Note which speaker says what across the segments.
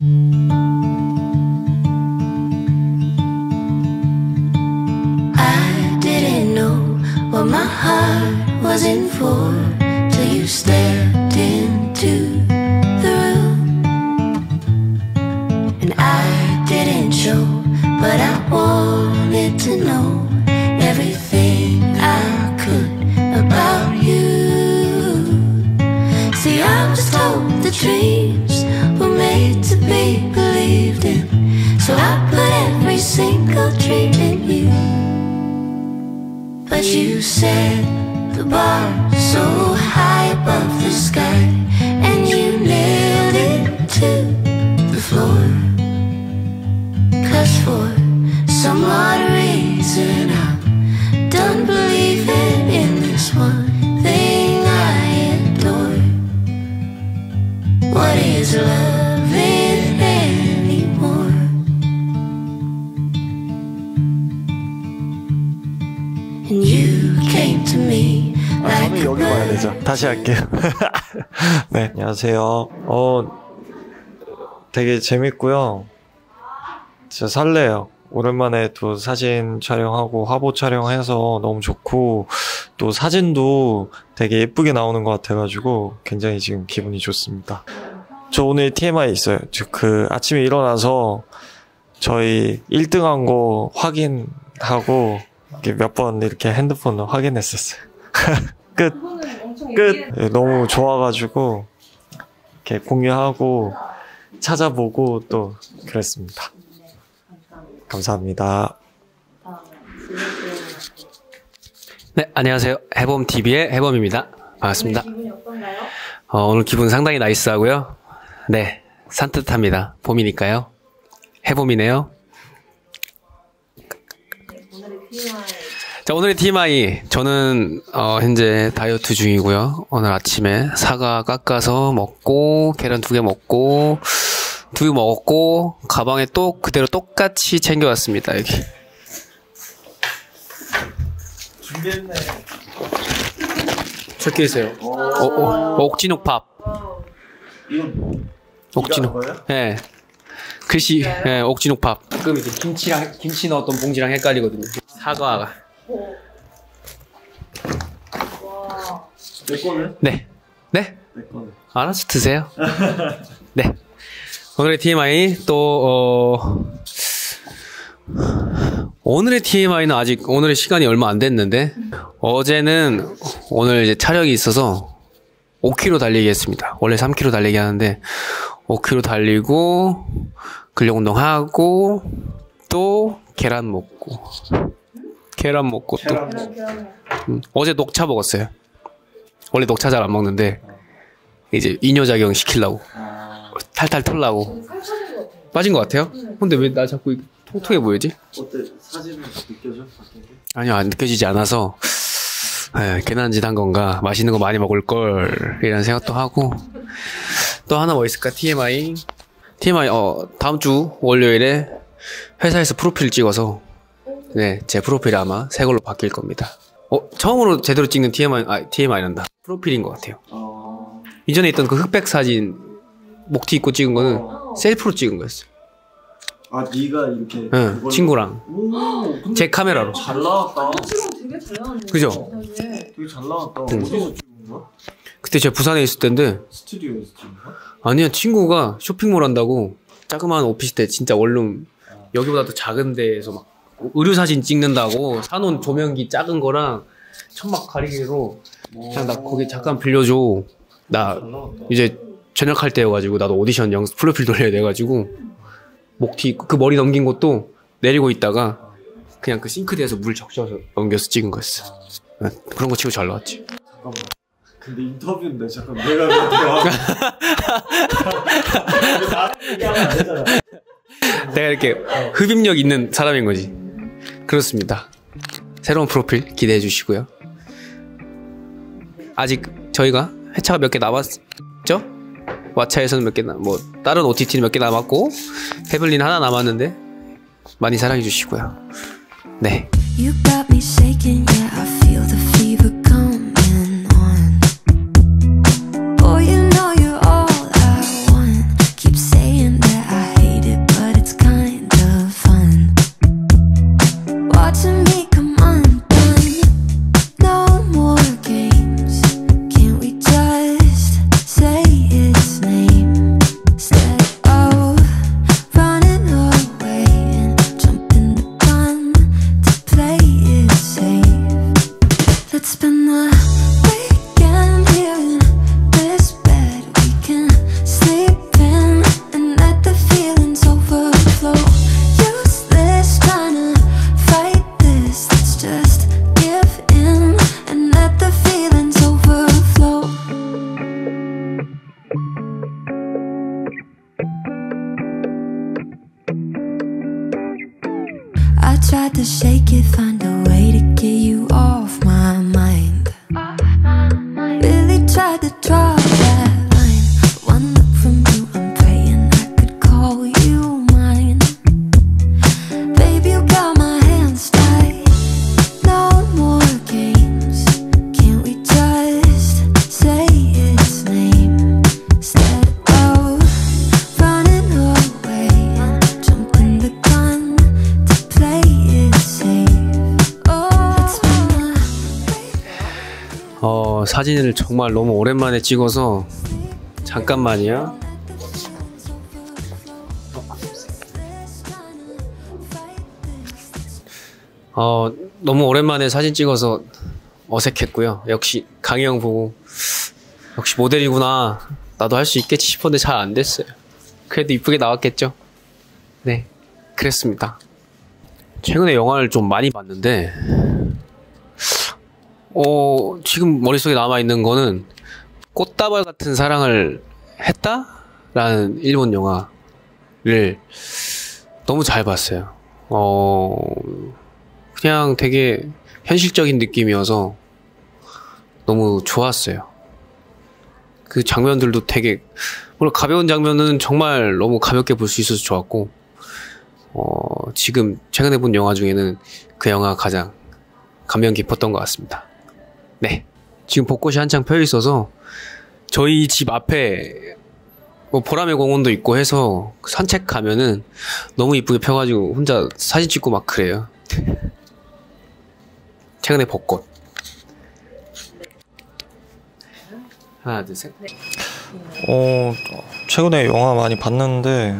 Speaker 1: I didn't know what my heart was in for till you stepped into the room. And I didn't show, but I wanted to know everything I could about you. See, I was told the dreams were made to be believed in, so I put every single dream in you. But you set the bar so high above the sky, and you nailed it to the floor. 'Cause for some odd reason I'm done believing in this one thing I adore. What is loving anymore? And you came to me like a
Speaker 2: 여기 봐야
Speaker 1: bird.
Speaker 2: 되죠. 다시 할게요. 네, 안녕하세요. 되게 재밌고요. 진짜 설레요. 오랜만에 또 사진 촬영하고 화보 촬영해서 너무 좋고, 또 사진도 되게 예쁘게 나오는 것 같아가지고 굉장히 지금 기분이 좋습니다. 저 오늘 TMI 있어요. 아침에 일어나서 저희 1등한 거 확인하고 몇 번 이렇게 핸드폰으로 확인했었어요. 끝. 네, 너무 좋아가지고 이렇게 공유하고 찾아보고 또 그랬습니다. 감사합니다.
Speaker 3: 네, 안녕하세요. 해봄TV의 해봄입니다. 반갑습니다.
Speaker 4: 오늘 기분이 어떤가요?
Speaker 3: 오늘 기분 상당히 나이스하고요. 네, 산뜻합니다. 봄이니까요. 해봄이네요.
Speaker 4: 오늘의 TMI.
Speaker 3: 자, 오늘의 TMI. 저는 현재 다이어트 중이고요. 오늘 아침에 사과 깎아서 먹고, 계란 2개 먹고, 두유 먹었고, 가방에 또 그대로 똑같이 챙겨왔습니다. 여기.
Speaker 2: 준비했네.
Speaker 3: 적혀 있어요. 옥진옥밥.
Speaker 2: 이건
Speaker 3: 옥진옥. 예. 글씨, 예, 옥진옥밥. 가끔 이제 김치 넣었던 봉지랑 헷갈리거든요. 사과가.
Speaker 4: 와.
Speaker 2: 내 거는?
Speaker 3: 네. 네?
Speaker 2: 내 거는.
Speaker 3: 알아서 드세요. 네. 오늘의 TMI 오늘의 TMI는 아직 오늘의 시간이 얼마 안 됐는데, 어제는 오늘 이제 촬영이 있어서 5km 달리기 했습니다. 원래 3km 달리기 하는데 5km 달리고 근력 운동하고 또 계란 먹고 또 어제 녹차 먹었어요. 원래 녹차 잘 안 먹는데 이제 이뇨작용 시키려고 탈탈 털라고. 빠진 것 같아요? 근데 왜 나 자꾸 통통해 보이지?
Speaker 2: 어때? 사진은 느껴져?
Speaker 3: 아니요, 안 느껴지지 않아서 괜한 짓 한 건가, 맛있는 거 많이 먹을 걸 이라는 생각도 하고. 또 하나 뭐 있을까? TMI 다음 주 월요일에 회사에서 프로필 찍어서, 네, 제 프로필이 아마 새 걸로 바뀔 겁니다. 처음으로 제대로 찍는 TMI란다. 프로필인 것 같아요. 이전에 있던 그 흑백 사진 목티 입고 찍은 거는 셀프로 찍은 거였어요.
Speaker 2: 아, 네가 이렇게.
Speaker 3: 응, 친구랑.
Speaker 2: 오,
Speaker 3: 제 카메라로.
Speaker 2: 잘 나왔다.
Speaker 4: 지금 되게 잘 나왔는데.
Speaker 3: 그죠?
Speaker 2: 되게 잘 나왔다. 어디서 찍은 거야?
Speaker 3: 그때 제가 부산에 있을 때인데,
Speaker 2: 스튜디오에서 찍은 거야?
Speaker 3: 아니야, 친구가 쇼핑몰 한다고 자그마한 오피스텔 진짜 원룸 여기보다 더 작은 데에서 막 의류사진 찍는다고 사놓은 조명기 작은 거랑 천막 가리개로 그냥 나 거기 잠깐 빌려줘. 나 이제 전역할 때여가지고 나도 오디션 프로필 돌려야 돼가지고 목티 입고 그 머리 넘긴 것도 내리고 있다가 그냥 그 싱크대에서 물 적셔서 넘겨서 찍은 거였어. 그런 거 치고 잘 나왔지.
Speaker 2: 잠깐만. 근데 인터뷰인데 잠깐 내가 그렇게 얘기하면 안 되잖아.
Speaker 3: 내가 이렇게 흡입력 있는 사람인 거지. 그렇습니다. 새로운 프로필 기대해 주시고요. 아직 저희가 회차가 몇 개 남았죠? 왓챠에서는 몇 개 뭐 다른 OTT는 몇 개 남았고 태블릿 하나 남았는데 많이 사랑해 주시고요. 네.
Speaker 1: You got me shaking, yeah, I feel the fever coming on. Boy, you know you're all I want. Keep saying that I tried to shake it, find a way to get you off my mind. Really tried to draw that line. One look from you, I'm praying I could call you mine. Baby, you got my hands tied. No more games. Can't we just say its name instead of running away and jumping the gun to play it safe? Oh, it's been my
Speaker 3: 사진을 정말 너무 오랜만에 찍어서 잠깐만요. 너무 오랜만에 사진 찍어서 어색했고요. 역시 강희 형 보고 역시 모델이구나, 나도 할 수 있겠지 싶었는데 잘 안 됐어요. 그래도 이쁘게 나왔겠죠. 네, 그랬습니다. 최근에 영화를 좀 많이 봤는데 지금 머릿속에 남아있는 거는 꽃다발 같은 사랑을 했다? 라는 일본 영화를 너무 잘 봤어요. 그냥 되게 현실적인 느낌이어서 너무 좋았어요. 그 장면들도 되게, 물론 가벼운 장면은 정말 너무 가볍게 볼 수 있어서 좋았고, 지금 최근에 본 영화 중에는 그 영화가 가장 감명 깊었던 것 같습니다. 네, 지금 벚꽃이 한창 펴 있어서 저희 집 앞에 뭐 보라매 공원도 있고 해서 산책 가면은 너무 이쁘게 펴가지고 혼자 사진 찍고 막 그래요. 최근에 벚꽃. 하나, 둘, 셋.
Speaker 5: 최근에 영화 많이 봤는데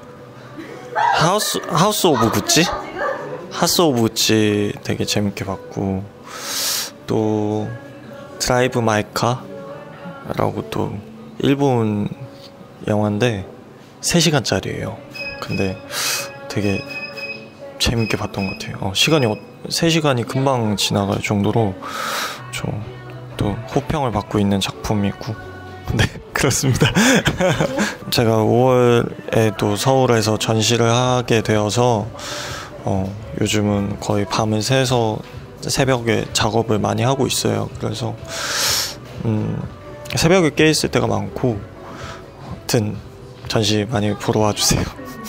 Speaker 5: 하우스 오브 구찌? 하우스 오브 구찌 되게 재밌게 봤고, 또 드라이브 마이 카라고 또 일본 영화인데 3시간짜리예요. 근데 되게 재밌게 봤던 것 같아요. 3시간이 금방 지나갈 정도로 좀 또 호평을 받고 있는 작품이고, 네, 그렇습니다. 제가 5월에 또 서울에서 전시를 하게 되어서 요즘은 거의 밤을 새서 새벽에 작업을 많이 하고 있어요. 그래서 새벽에 깨 있을 때가 많고, 아무튼 전시 많이 보러 와주세요.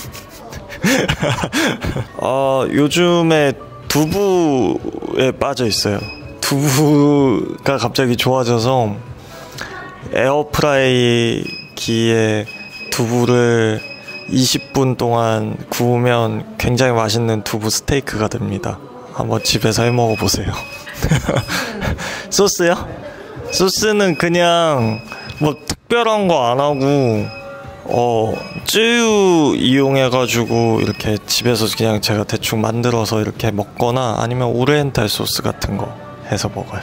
Speaker 5: 요즘에 두부에 빠져 있어요. 두부가 갑자기 좋아져서 에어프라이기에 두부를 20분 동안 구우면 굉장히 맛있는 두부 스테이크가 됩니다. 한번 집에서 해 먹어보세요. 소스요? 소스는 그냥 뭐 특별한 거 안 하고 쯔유 이용해가지고 이렇게 집에서 그냥 제가 대충 만들어서 이렇게 먹거나, 아니면 오리엔탈 소스 같은 거 해서 먹어요.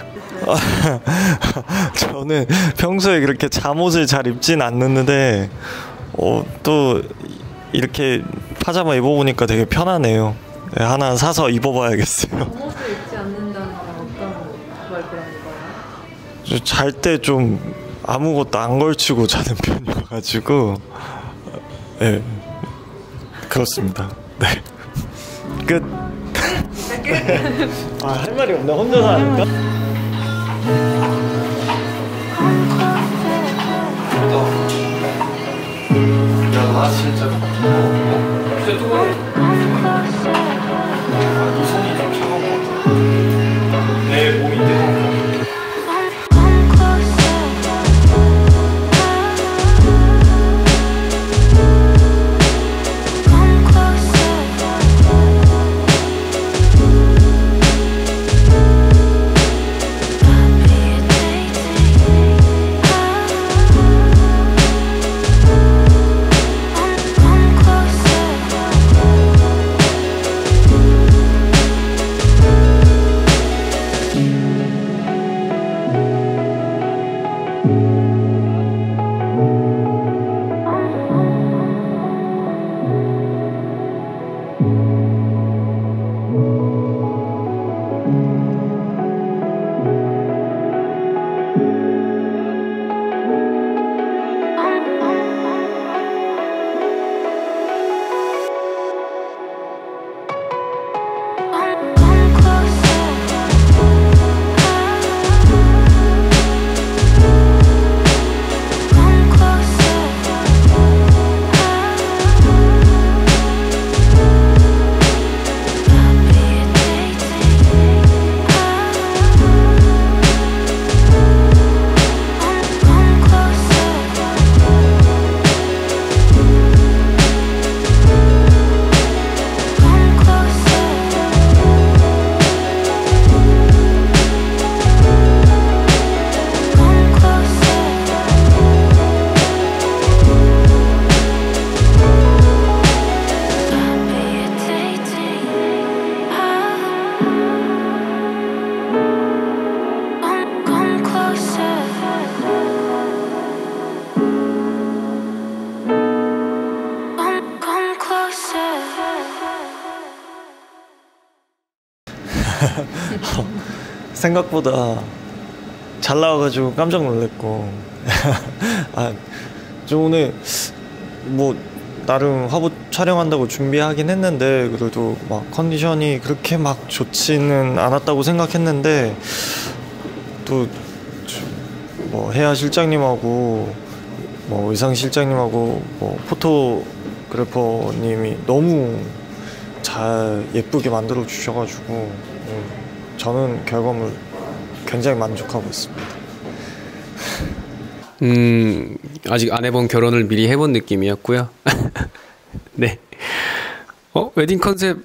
Speaker 5: 저는 평소에 그렇게 잠옷을 잘 입진 않는데 또 이렇게 파자마 입어보니까 되게 편하네요. 네, 하나 사서 입어봐야겠어요.
Speaker 4: 잠옷을 입지 않는다는 건 어떤 걸 그런 거예요?
Speaker 5: 잘 때 좀 아무것도 안 걸치고 자는 편이어가지고, 네, 그렇습니다. 네, 끝. 할 말이 없네. 혼자서 하니까.
Speaker 3: 야, 진짜.
Speaker 5: 이 손이 좀 차가운 것 같아. 내 몸이 뜨거운 것 같아. 생각보다 잘 나와가지고 깜짝 놀랐고 저 오늘 뭐 나름 화보 촬영한다고 준비하긴 했는데 그래도 막 컨디션이 그렇게 막 좋지는 않았다고 생각했는데 또 뭐 혜아 실장님하고 뭐 의상 실장님하고 뭐 포토그래퍼님이 너무 잘 예쁘게 만들어 주셔가지고 저는 결과물 굉장히 만족하고 있습니다.
Speaker 3: 아직 안 해본 결혼을 미리 해본 느낌이었고요. 네. 웨딩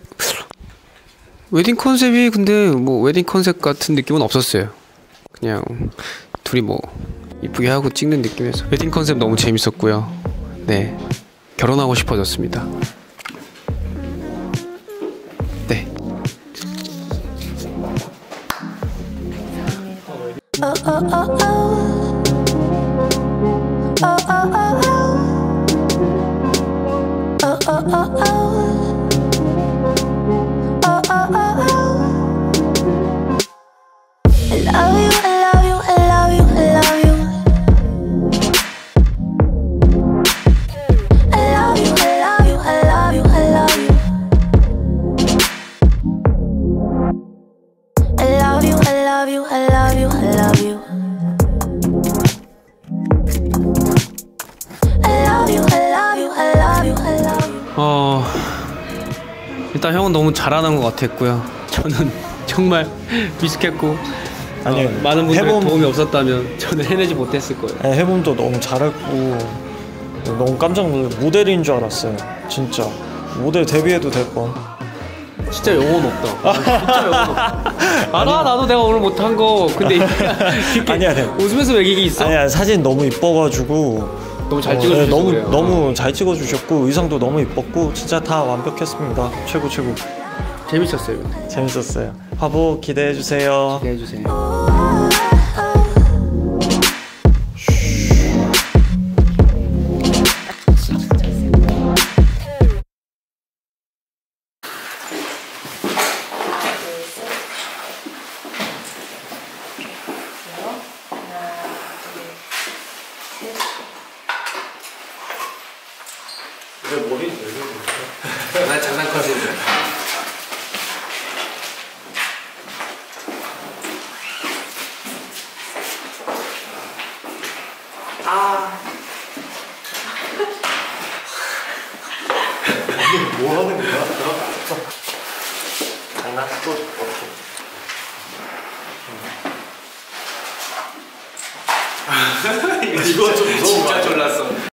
Speaker 3: 컨셉이 근데 뭐 웨딩 컨셉 같은 느낌은 없었어요. 그냥 둘이 뭐 이쁘게 하고 찍는 느낌이어서 웨딩 컨셉 너무 재밌었고요. 네. 결혼하고 싶어졌습니다. 네. 일단 형은 너무 잘하는 것 같았고요. 저는 정말 미숙했고
Speaker 5: 아니,
Speaker 3: 많은 분들의 도움이 없었다면 저는 해내지 못했을 거예요.
Speaker 5: 네, 해봄도 너무 잘했고 너무 깜짝 놀랐어요. 모델인 줄 알았어요. 진짜 모델 데뷔해도 될 뻔.
Speaker 3: 진짜 영혼 없다. 진짜 영혼 없다. 알아, 나도 내가 오늘 못한 거. 근데 이렇게
Speaker 5: 아니야.
Speaker 3: 웃으면서 매기기 있어?
Speaker 5: 아니야, 사진 너무 이뻐가지고
Speaker 3: 너무 잘 찍어주셔서 그래요.
Speaker 5: 너무 잘 찍어주셨고 의상도 너무 이뻤고 진짜 다 완벽했습니다. 최고.
Speaker 3: 재밌었어요.
Speaker 5: 재밌었어요. 화보 기대해주세요.
Speaker 3: 기대해주세요. 난 장난 컨셉이야.
Speaker 2: 뭐 하는 거야?
Speaker 5: 장난 또
Speaker 2: 이거 좀 무서운 거
Speaker 3: 진짜
Speaker 2: 아니야?
Speaker 3: 졸랐어.